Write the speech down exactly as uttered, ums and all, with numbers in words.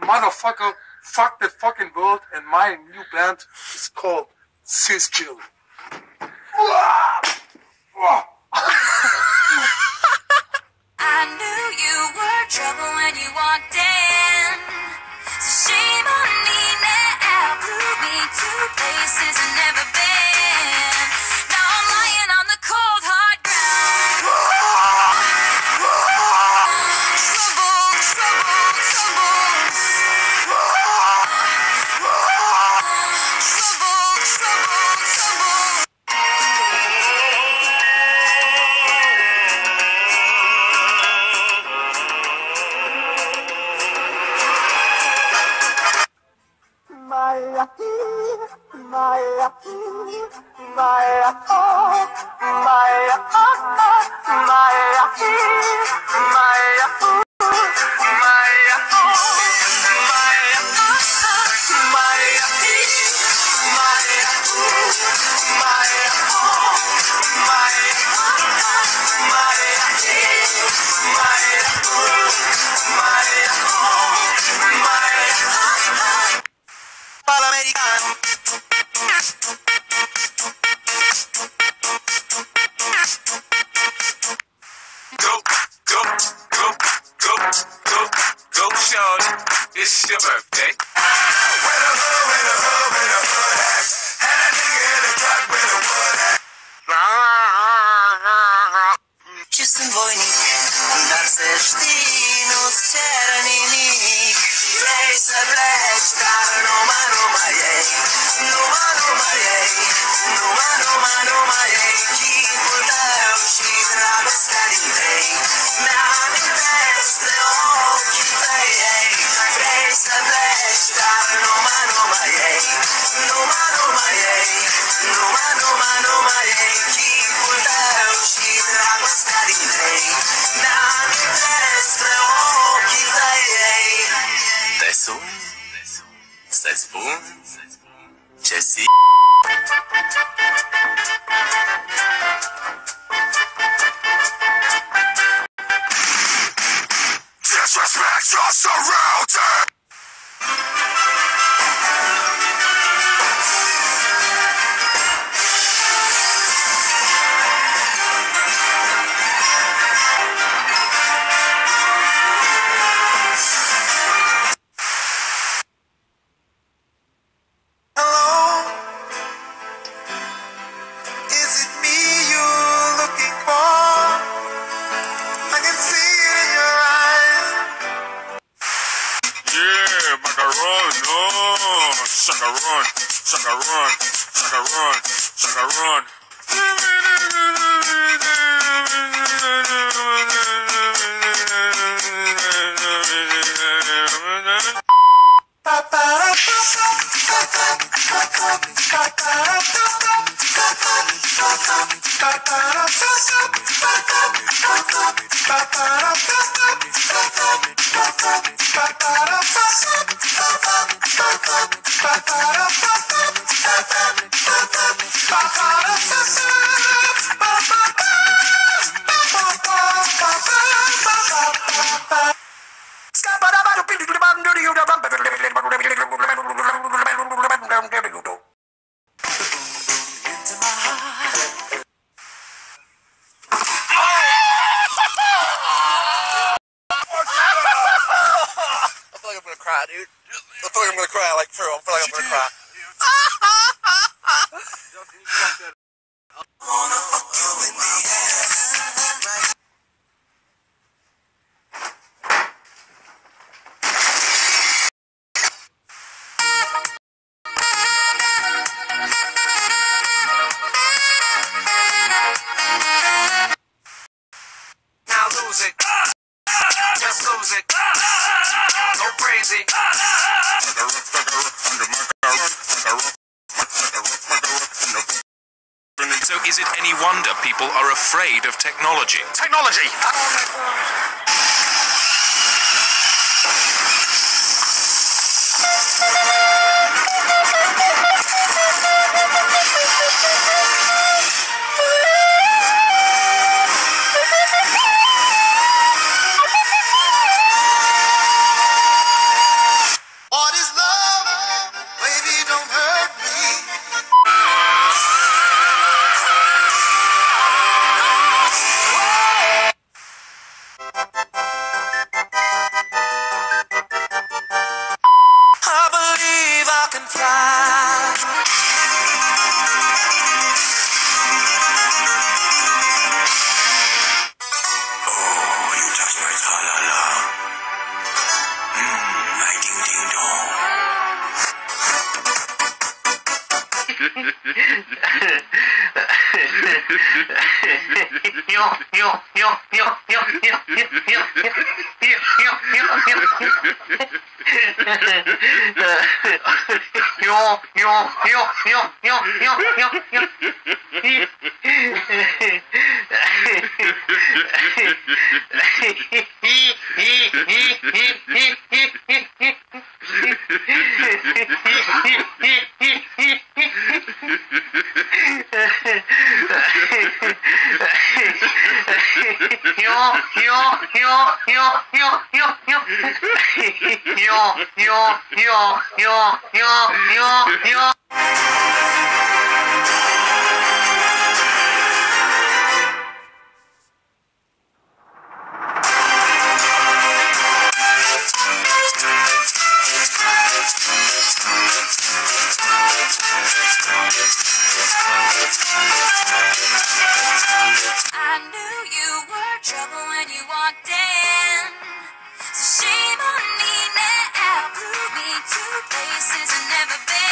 motherfucker, fuck the fucking world, and my new band is called Cischill. I knew you were trouble when you walked in. So shame on me now. Blew me to places I've never been. Now I'm lying on the cold hard ground. Trouble, trouble, trouble. Trouble, trouble, trouble. Maya, Maya, Maya, oh, Maya, oh, Maya, Maya, oh, Maya, oh, Maya, Maya, Panamericano. Go, go, go, go, go, go, shorty. It's your birthday. Where the hood, where the hood, where the hood at? Had a nigga in the truck with a wood at. Чистым войник, нарцеш ти, но церанини. Place a black star, no man, no my no man, no my no man, no man, no my keep without she rather steady day. Now the best, the whole keep play. Place a black star, no man, no my no man, no my no man, no man, no my keep without she rather steady day. Now the best, the whole keep play. Tessun, să spun ce si. Disrespect your surroundings. Chacarron, chacarron, chacarron, chacarron. Dude. I feel like I'm gonna cry, like for real. I feel like I'm gonna cry. Wanna fuck you in the ass, right? Now lose it, just lose it, go crazy. So is it any wonder people are afraid of technology? Technology! I knew you were trouble when you walked in. So shame on me now. Blew me to places I've never been.